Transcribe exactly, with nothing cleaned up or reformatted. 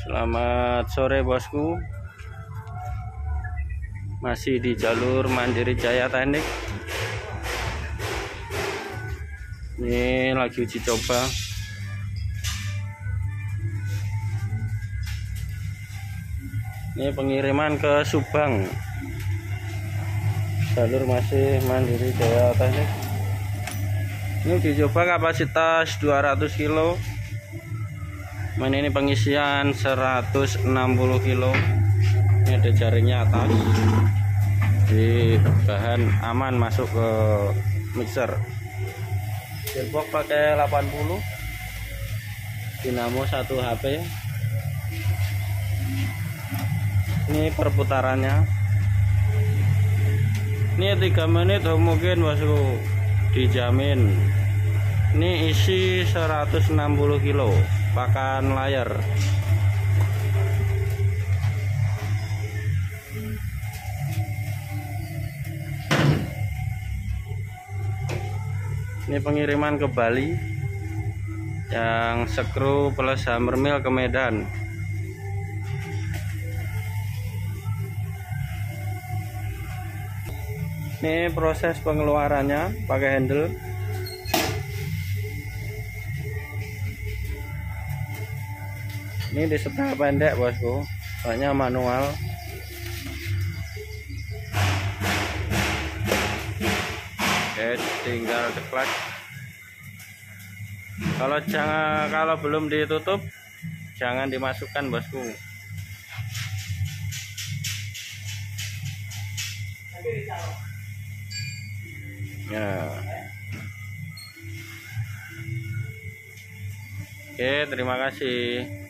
Selamat sore bosku. Masih di jalur Mandiri Jaya Teknik. Ini lagi uji coba. Ini pengiriman ke Subang. Jalur masih Mandiri Jaya Teknik. Ini uji coba kapasitas dua ratus kilo. Ini pengisian seratus enam puluh kilo. Ini ada jaringnya atas. Di bahan aman masuk ke mixer. Gearbox pakai delapan puluh. Dinamo satu H P. Ini perputarannya. Ini tiga menit mungkin bosku, dijamin. Ini isi seratus enam puluh kilo. Pakan layar. Ini pengiriman ke Bali yang skru plus hammer mill ke Medan. Ini proses pengeluarannya pakai handle. Ini di sebelah pendek bosku, soalnya manual. Oke, tinggal ceklek. Kalau jangan kalau belum ditutup, jangan dimasukkan bosku. Ya. Oke, terima kasih.